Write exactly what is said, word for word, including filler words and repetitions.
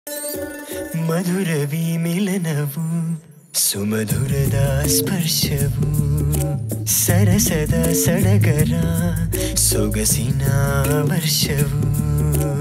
ಮಧುರವಿ ಮಿಲನವು ಸುಮಧುರದ ಸ್ಪರ್ಶವು ಸರಸದ ಸಡಗರ ಸೊಗಸಿನ ವರ್ಷವು